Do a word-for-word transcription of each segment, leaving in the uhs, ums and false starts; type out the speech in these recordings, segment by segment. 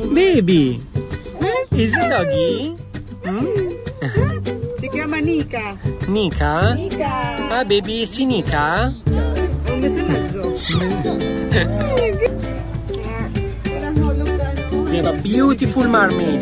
Baby, is it doggy? Hmm? Si chiama Nika. Nika? Nika. Ah, baby, si Nika? Oh, nasa mezzo. We have a beautiful mermaid.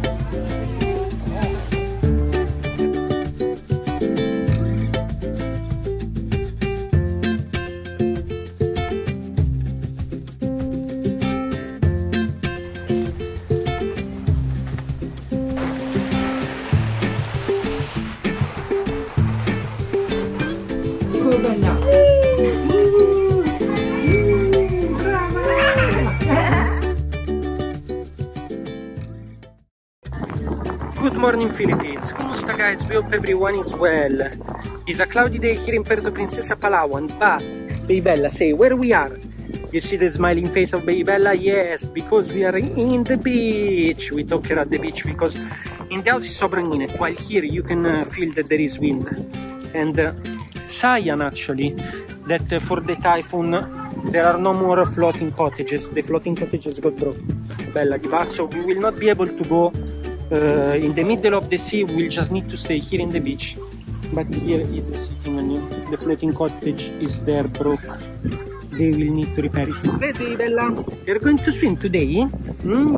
Good morning Philippines, kumusta guys? We hope everyone is well. It's a cloudy day here in Puerto Princesa, Palawan, but Baby Bella, say where we are. You see the smiling face of Baby Bella? Yes, because we are in the beach. We talk here at the beach because in the house is sobrang init, while here you can uh, feel that there is wind. And uh, Cyan actually, that uh, for the typhoon there are no more floating cottages. The floating cottages got broke. Bella, give us, so we will not be able to go uh, in the middle of the sea. We'll just need to stay here in the beach. But here is a sitting on you. The floating cottage is there, broke. They will need to repair it. Ready, Bella? You're going to swim today? Mm?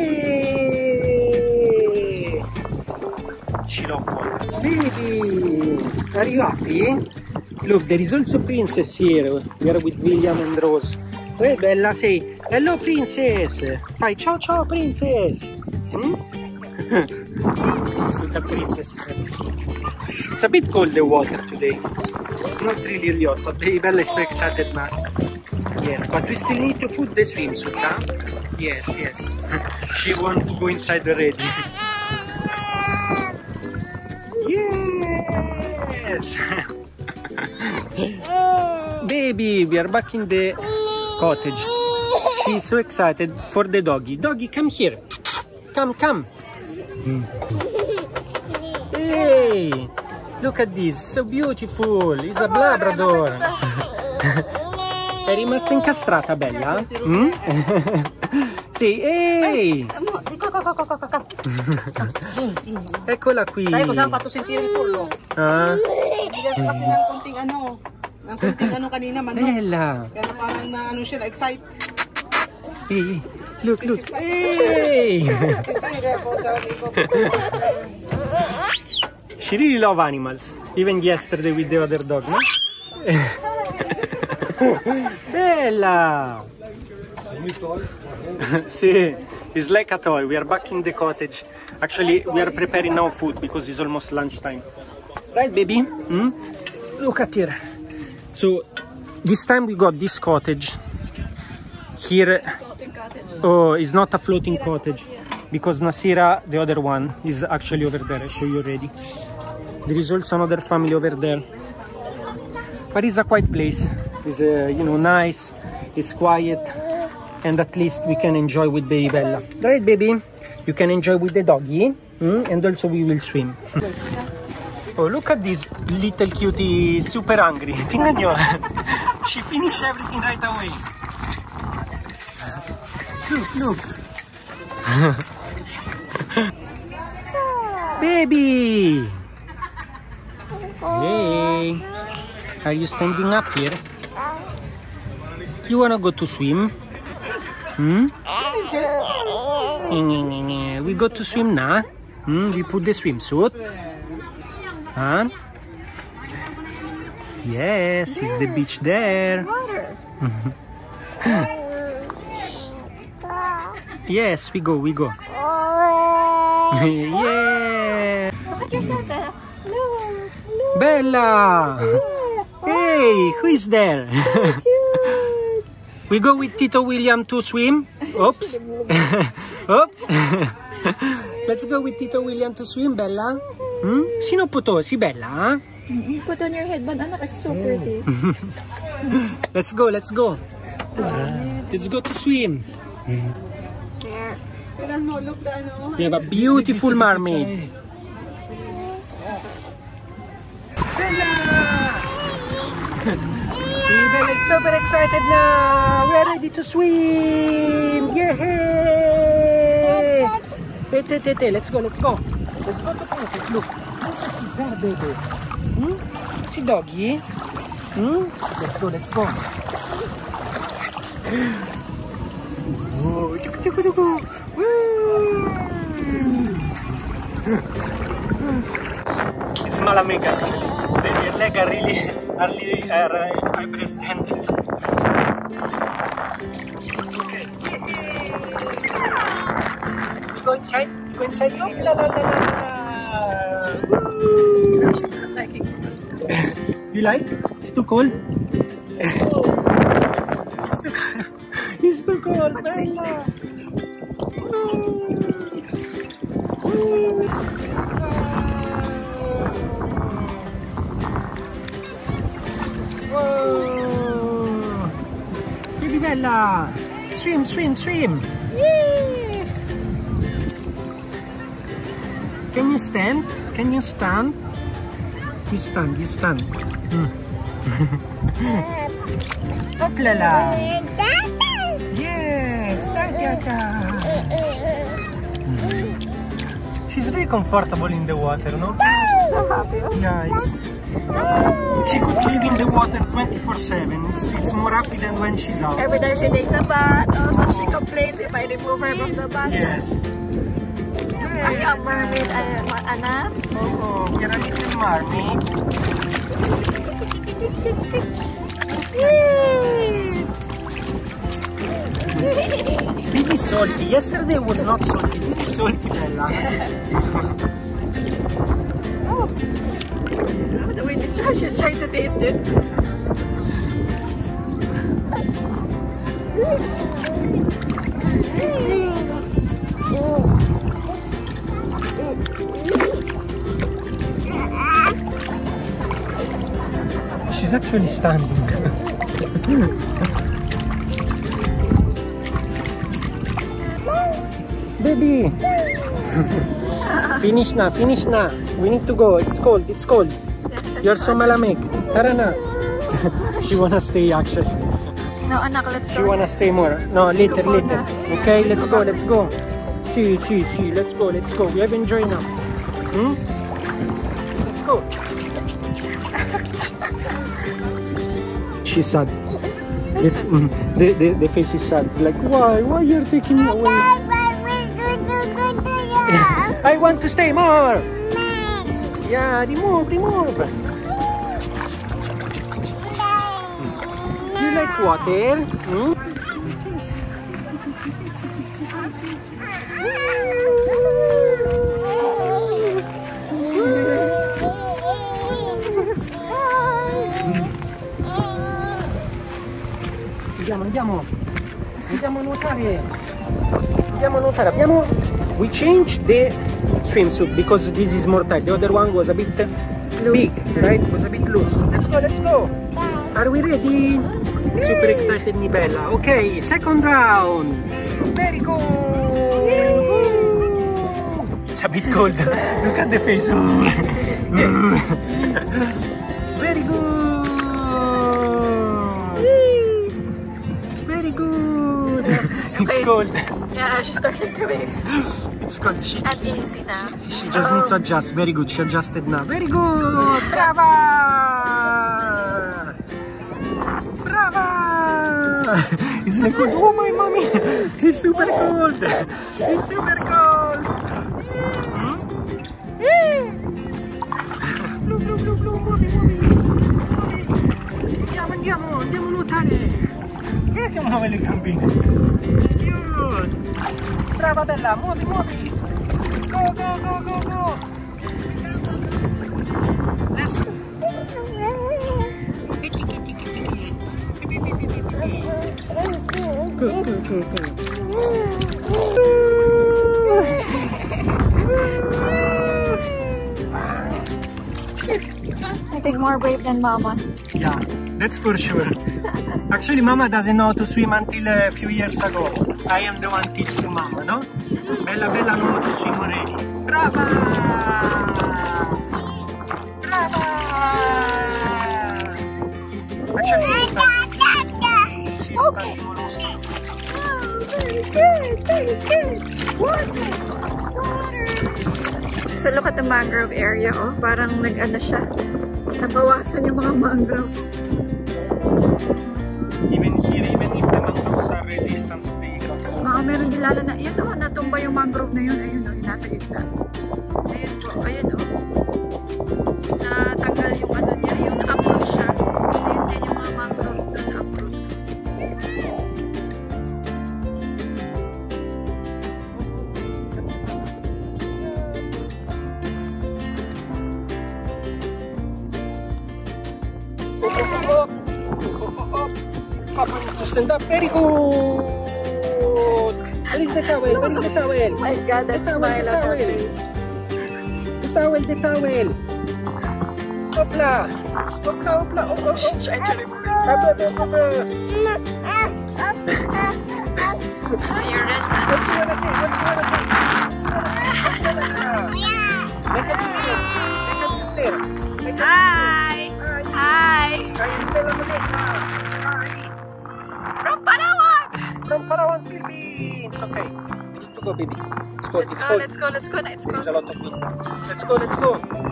Yay! She loves water. Baby! Are you happy? Look, there is also Princess here. We are with William and Rose. Hey, Bella, say hello, Princess. Hi, ciao, ciao, Princess. Hmm? Look at Princess. It's a bit cold, the water today. It's not really, really hot, but Baby Bella is so excited now. Yes, but we still need to put the swimsuit, huh? Yes, yes. She wants to go inside already. Yes! Baby, we are back in the cottage. She's so excited for the doggy. Doggy, come here. Come, come. Hey! Look at this, so beautiful. It's a Labrador. È rimasta incastrata, Bella? Mm? Sì, ehi! Eccola qui. Sai cosa hanno fatto sentire il pollo? Ah? Bigyan kasi ng konting ano, ng konting ano kanina, manok. Bella! Kaya parang na ano siya, na-excite. Hey, look, look. Hey! She really loves animals. Even yesterday with the other dog, no? Bella! See, it's like a toy. We are back in the cottage. Actually, we are preparing now food because it's almost lunchtime. Right, baby? Hmm? Look at here. So, this time we got this cottage. Here, oh, it's not a floating cottage because Nasira, the other one, is actually over there. I'll show you already. There is also another family over there. But it's a quiet place. It's, uh, you know, nice. It's quiet. And at least we can enjoy with Baby Bella. Right, baby? You can enjoy with the doggy. Mm? And also we will swim. Oh, look at this little cutie, super hungry. Tingnan nyo. She finished everything right away. Look, look. Baby! Hey! Are you standing up here? You wanna go to swim? Hmm? We go to swim now. Hmm? We put the swimsuit. Huh? Yes, it's the beach there. Yes, we go, we go. Yeah! Look at yourself, Bella. No, no. Bella! Hey, who is there? We go with Tito William to swim. Oops. Oops. Let's go with Tito William to swim, Bella. Hmm? Sino po to? Si Bella? You put on your headband, anak. It's so pretty. Let's go, let's go. Let's go to swim. We have a beautiful mermaid. Bella! Bella is super excited now. We're ready to swim. Yay! Te, te, te, te. Let's go, let's go. Let's go to Princess. Look. Princess is there, baby. Hmm? See doggy? Hmm? Let's go, let's go. Oh, tuku, tuku, tuku. It's Malamig actually. Their legs are really, are really, are uh, hyperextended. Okay. You go inside. You go inside. Oh, la la la la la. No, she's not liking it. You like? It's too cold. It's too cold. It's too cold. Bella. Whoa! Baby Bella! Swim, swim, swim! Yay! Can you stand? Can you stand? You stand, you stand. Hmm. Hoplala! Yes! Tata! She's really comfortable in the water, no? She's so happy. Oh. Yeah, it's... She could live in the water twenty-four seven. It's, it's more happy than when she's out. Every time she takes a bath, also she complains if I remove her from the bath. Yes. Are you a mermaid, uh, Anna? Oh, you're a little mermaid. This is salty. Yesterday was not salty. This is salty, Bella. Oh. The way this one, she's trying to taste it. She's actually standing. Baby! Finish na, finish na. We need to go. It's cold, it's cold. Yes, You're so malamig. Tara na. She wanna stay actually. No, anak, let's go. She wanna stay more. No, It's later, too cold later. na. Okay, let's go, let's go. See, see, see. Let's go, let's go. We have enjoyed now. Hmm? Let's go. She's sad. The, mm, the, the, the face is sad. Like, why? Why you're taking me away? I want to stay more. Yeah, remove, remove. Do you like water? Hmm? Andiamo, andiamo. Andiamo a nuotare. Andiamo a nuotare. Abbiamo... We changed the swimsuit because this is more tight. The other one was a bit big, right? It was a bit loose. Let's go, let's go. Are we ready? Super excited, mi bella. Okay, second round. Very good. It's a bit cold. Look at the face. Very good. Very good. It's cold. Yeah, she started to be It's cold. She, uneasy now. she, she just need to adjust. Very good. She adjusted now. Very good. Brava. Brava. It's like cold. Oh my mommy. It's super cold. It's super cold. Hmm? Blu, blu, blu, blu. Muovi, muovi. Andiamo, andiamo. Andiamo a nuotare. Guarda che muove le gambine. It's cute. Brava bella, muovi, muovi. Go, go, go, go, go. Let's go. Go, go, go, go. I think more brave than Mama. Yeah, that's for sure. Actually, Mama doesn't know how to swim until a few years ago. I am the one teach to Mama, no? Bella Bella know how to swim already. Brava! Brava! Actually, she's starting. She's starting almost. Oh, very good, very good. Water! Water! So look at the mangrove area, oh. Parang nag-ano siya. Nabawasan yung mga mangroves. Even here, even if the mangroves are resistant, they got all. Mga meron din lalo na, yan oh, natumba yung mangrove na yun. Ayun oh, nasa gitna. Ayun po, ayun oh. Natanggal yung ano niya, yung na-uproot siya. Ayun din yung mga mangroves na na-uproot. Papa needs to stand up. Very good. Where is the towel? Where is the towel? My God, that The towel, smile the on her towel. face. The towel, the towel. Hopla. Hopla, hopla. Oh, oh, oh. She's trying to remove it. Hopla, hopla. Oh, you're red man. What do you wanna say? What do you wanna say? What do you wanna say? Make a sister. Make a sister. Make a Hi! sister. Hi! Hi, Bella Vanessa. Hi. From Palawan! From Palawan, Philippines. Okay. We need to go, baby. It's cold. Let's It's go, cold. let's go, let's go, let's There's go. a lot of wind. Let's go, let's go.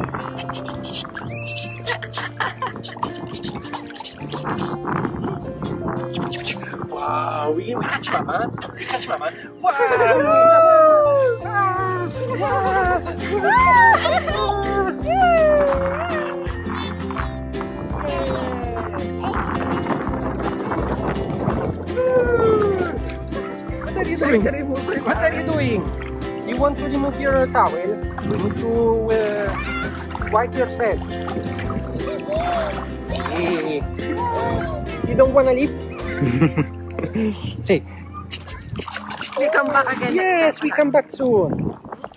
Wow, we, we catch mama. We catch mama. Wow. What are you doing? What are you doing? You want to remove your towel? You need to uh, wipe yourself. Hey. You don't want to leave? Say. We come back again next Yes, time. we come back soon.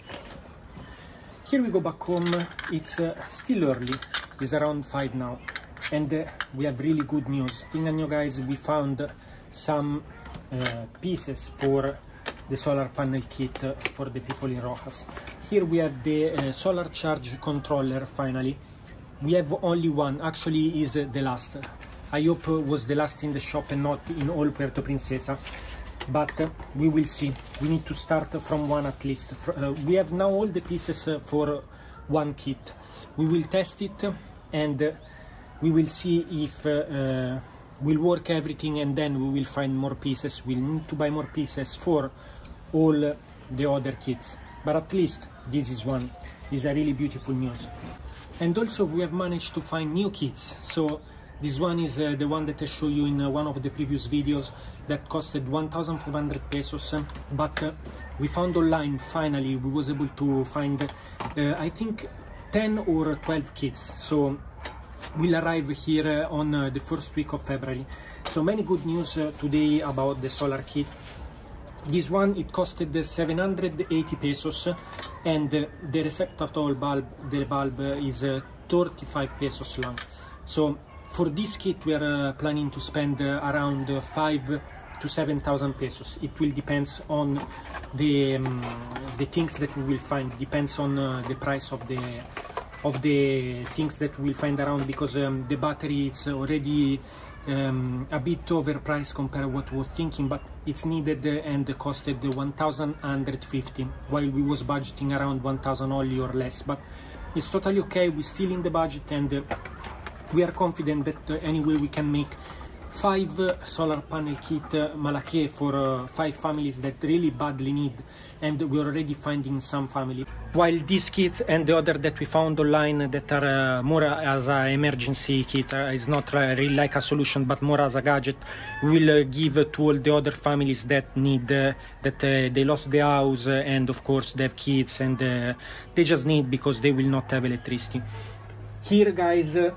Here we go back home. It's uh, still early. It's around five now. And uh, we have really good news. Tingnan guys, we found some uh, pieces for the solar panel kit uh, for the people in Rojas. Here we have the uh, solar charge controller finally. We have only one, actually is uh, the last. I hope uh, was the last in the shop and not in all Puerto Princesa. But uh, we will see. We need to start from one at least. Uh, we have now all the pieces uh, for one kit. We will test it and uh, we will see if uh, uh, will work everything, and then we will find more pieces. We'll need to buy more pieces for all uh, the other kits. But at least this is one. This is a really beautiful news. And also we have managed to find new kits. So this one is uh, the one that I showed you in uh, one of the previous videos that costed one thousand five hundred pesos, but uh, we found online finally, we was able to find uh, I think ten or twelve kits, so we'll arrive here uh, on uh, the first week of February. So many good news uh, today about the solar kit. This one, it costed uh, seven hundred eighty pesos, and uh, the receptacle bulb, the bulb uh, is uh, thirty-five pesos long. So for this kit we are uh, planning to spend uh, around uh, five to seven thousand pesos. It will depends on the um, the things that we will find. Depends on uh, the price of the of the things that we will find around, because um, the battery is already um, a bit overpriced compared to what we were thinking, but it's needed uh, and costed one thousand one hundred fifty, while we was budgeting around one thousand only or less. But it's totally okay. We're still in the budget, and uh, we are confident that uh, anyway we can make five uh, solar panel kit uh, Malaké for uh, five families that really badly need, and we're already finding some family. While this kit and the other that we found online that are uh, more as an emergency kit, uh, is not uh, really like a solution but more as a gadget, we will uh, give uh, to all the other families that need uh, that uh, they lost the house, uh, and of course they have kids, and uh, they just need because they will not have electricity. Here guys, uh,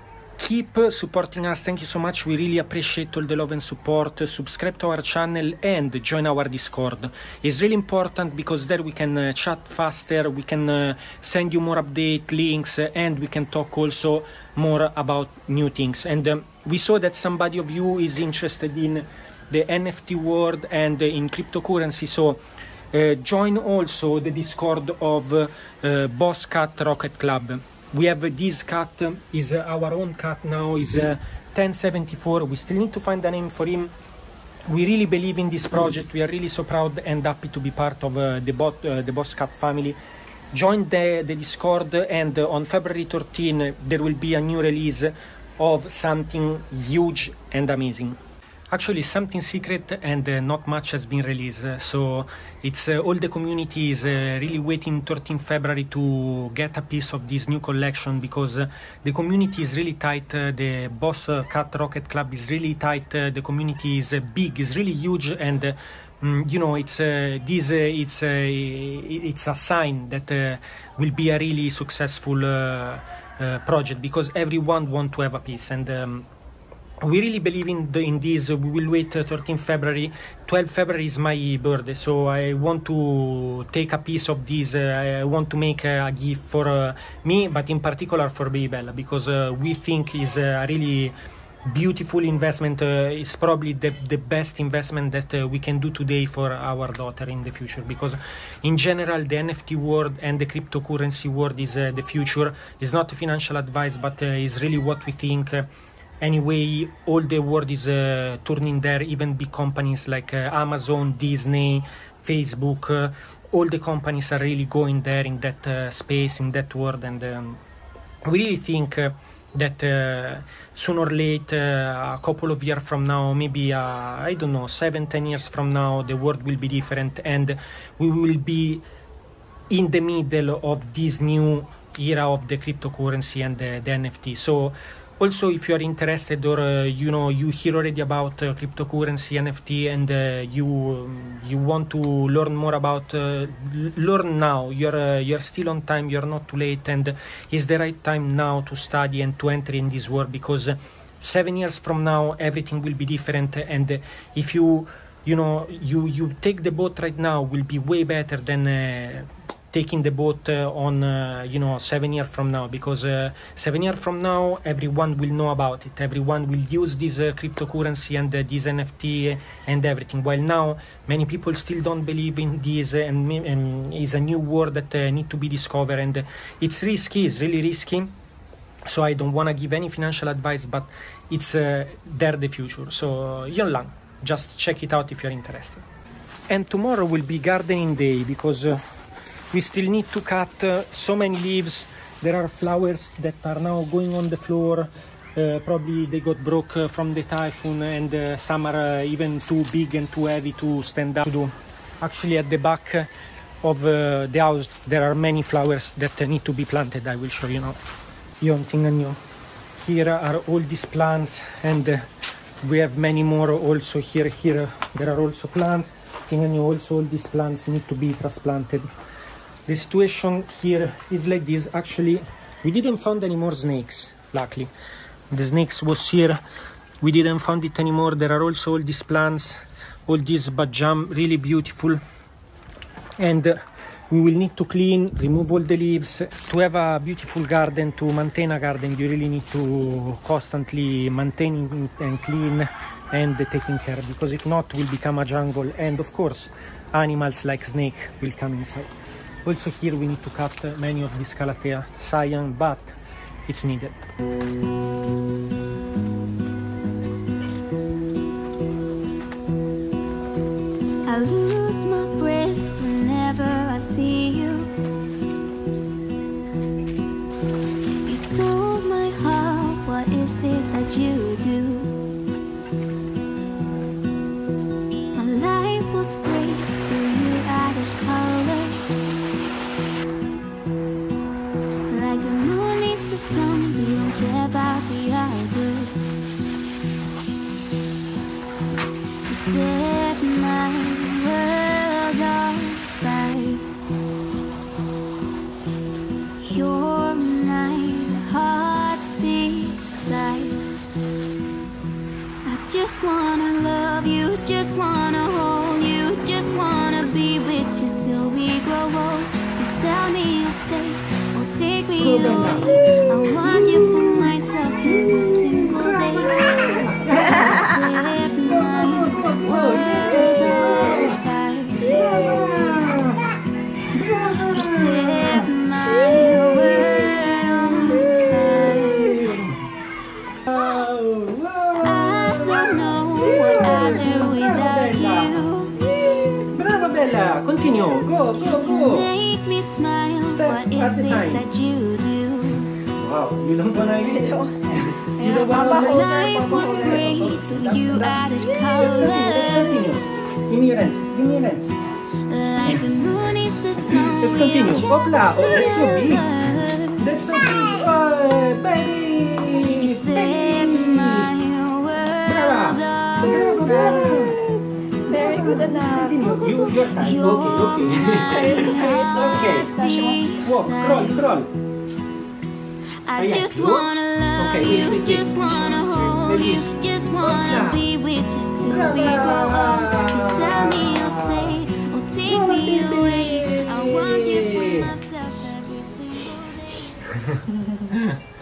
keep supporting us. Thank you so much. We really appreciate all the love and support. Subscribe to our channel and join our Discord. It's really important because there we can uh, chat faster, we can uh, send you more update links, uh, and we can talk also more about new things. And um, we saw that somebody of you is interested in the N F T world and uh, in cryptocurrency, so uh, join also the Discord of uh, uh, Boss Cat Rocket Club. We have uh, this cat, uh, is uh, our own cat now, is uh, ten seventy-four. We still need to find a name for him. we really believe in this project. We are really so proud and happy to be part of uh, the, Bo uh, the Boss Cat family. Join the, the Discord, and uh, on February thirteenth there will be a new release of something huge and amazing. Actually, something secret, and uh, not much has been released, uh, so it's uh, all the community is uh, really waiting thirteenth February to get a piece of this new collection, because uh, the community is really tight. Uh, the Boss uh, Cat Rocket Club is really tight. Uh, the community is uh, big, is really huge, and uh, mm, you know, it's uh, this uh, it's uh, it's a sign that uh, will be a really successful uh, uh, project, because everyone want to have a piece. And um, we really believe in, the, in this. We will wait uh, thirteenth February. twelfth February is my birthday, so I want to take a piece of this. Uh, I want to make uh, a gift for uh, me, but in particular for Baby Bella, because uh, we think is a really beautiful investment. Uh, it's probably the, the best investment that uh, we can do today for our daughter in the future, because in general the N F T world and the cryptocurrency world is uh, the future. It's not financial advice, but uh, is really what we think. Uh, Anyway, all the world is uh, turning there, even big companies like uh, Amazon, Disney, Facebook, uh, all the companies are really going there in that uh, space, in that world, and um, we really think uh, that uh, sooner or later, uh, a couple of years from now, maybe, uh, I don't know, seven, ten years from now, the world will be different, and we will be in the middle of this new era of the cryptocurrency and the, the N F T. So, also, if you are interested, or uh, you know, you hear already about uh, cryptocurrency, N F T, and uh, you um, you want to learn more about, uh, learn now. You're uh, you're still on time. You're not too late, and it's the right time now to study and to enter in this world, because uh, seven years from now everything will be different. And uh, if you you know you you take the boat right now, will be way better than Uh, taking the boat uh, on uh, you know seven years from now, because uh, seven years from now everyone will know about it, everyone will use this uh, cryptocurrency and uh, this N F T and everything, while now many people still don't believe in this, uh, and, and it's a new world that uh, need to be discovered, and uh, it's risky, it's really risky. So I don't want to give any financial advice, but it's uh, there the future. So uh, Yon Lang, just check it out if you're interested. And tomorrow will be gardening day, because uh, we still need to cut uh, so many leaves. There are flowers that are now going on the floor. Uh, probably they got broke uh, from the typhoon, and uh, some are uh, even too big and too heavy to stand up to do. Actually, at the back of uh, the house, there are many flowers that uh, need to be planted. I will show you now. Yon, tingnan nyo. Here are all these plants, and uh, we have many more also here. Here there are also plants. Tingnan nyo, also all these plants need to be transplanted. The situation here is like this. Actually, we didn't find any more snakes, luckily. The snakes was here. We didn't find it anymore. There are also all these plants, all this bajam, really beautiful. And uh, we will need to clean, remove all the leaves. To have a beautiful garden, to maintain a garden, you really need to constantly maintain and clean and taking care, because if not, it will become a jungle. And of course, animals like snake will come inside. Also here we need to cut many of these Calathea cyan, but it's needed. I lose my breath whenever I see you. You stole my heart, what is it that you do? My life was great till you added colors. Like the moon needs the sun, we don't care about the other. You set my world on fire. Your night heart's desire. I just wanna love you, just wanna hold you, just wanna be with you till we grow old. Just tell me you'll stay. Take me away. I want you for myself every single day. Set my world on fire. Set my world on fire. I don't know what I'd do without continue. Go, go, go. Make me smile. Step What at is a it time. that you do? Wow, you don't wanna eat. Ito. You don't wanna Papa eat. holder, Life papa was holder. great till you added Let's continue, let's continue. colors. Give me your hands, give me your hands. Like the moon is the snow. Let's continue. Hopla, oh, that's so big. That's so big. Oh, baby. Said Baby. my Brava. words are Bravo, bravo. Very good, Let's anak. continue. You, your time. Okay, okay. It's okay, it's okay. Okay. Now she wants to Walk, crawl, crawl. I Ayan, just you. wanna love Okay, wait, you, wait, wait. just wanna hold you, Release. just wanna Hopla. be with you till we Brava. grow old. Just tell me you'll stay or take Come on, me baby. away. I want you for myself every single day.